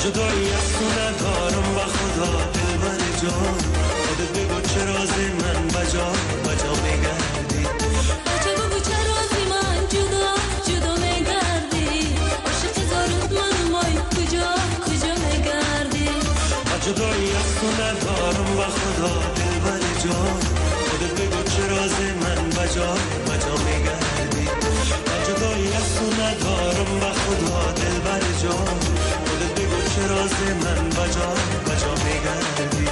جدایی از تو ندارم و خدا دلبر جان خودت بگو چرا از من بجا میگردی بچه بگو چرا از من جدا میگردی عاشق زارت من مای کجا میگردی جدایی از تو ندارم و خدا دلبر جان خودت بگو چرا از من بجا میگردی جدایی از تو ندارم و خدا دلبر جان خودت بگو چرا از من بجا میگردی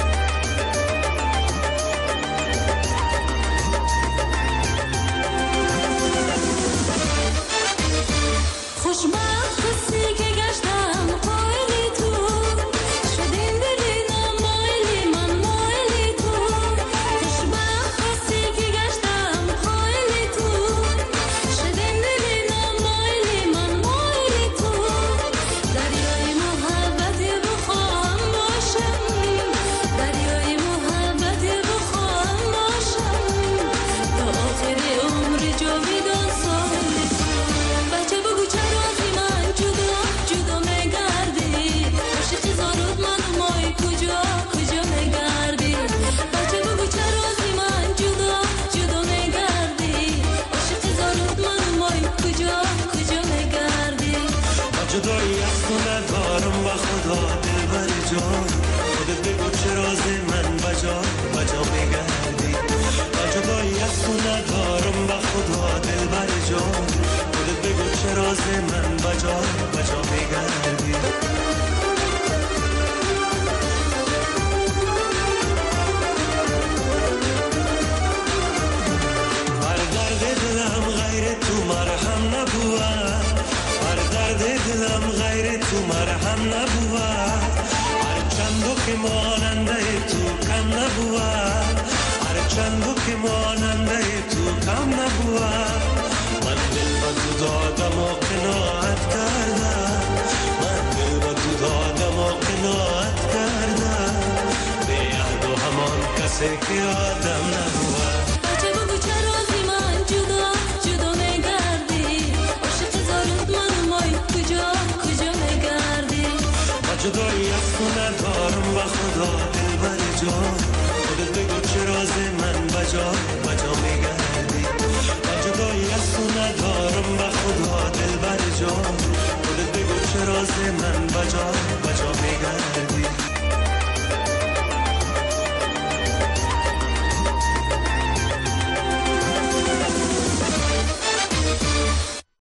خوشبخت کسی که گشتم قایلی تو شدین دلی نمایلی من مایلی تو خوشبخت کسی که گشتم قایلی تو شدین دلی نمایلی من مایلی تو دریای محبت بخواهم باشم دریای محبت بخواهم باشم تا آخر عمر جاویدان سایلی تو بچه بگو چرا از من جدا میگردی عاشق زارت من مای کجا میگردی بچه بگو چرا از من جدا میگردی عاشق زارت من مای کجا میگردی جدایی از تو ندارم و خدا دلبر جان خودت بگو چرا از من بجا میگردی جدایی از تو ندارم و خدا دلبر جان خودت بگو چرا از من بجا میگردی بر درد دلم غیر تو مرهم نبود بر درد دلم غیر تو مرهم نبود هر چندو که ماننده تو کم نبود هر چندو که ماننده تو کم نبود من دل با تو دادم و قناعت کردم من دل با تو دادم و قناعت کردم به یاد و همان کسی که آدم نبود بچه بگو چرا از من جدا میگردی عاشق زارت من مای کجا میگردی جدایی از تو ندارم و خدا دلبر جان خودت بگو چرا از من بجا میگردی جدایی از تو ندارم و خدا دلبر جان خودت بگو چرا از من بجا میگردی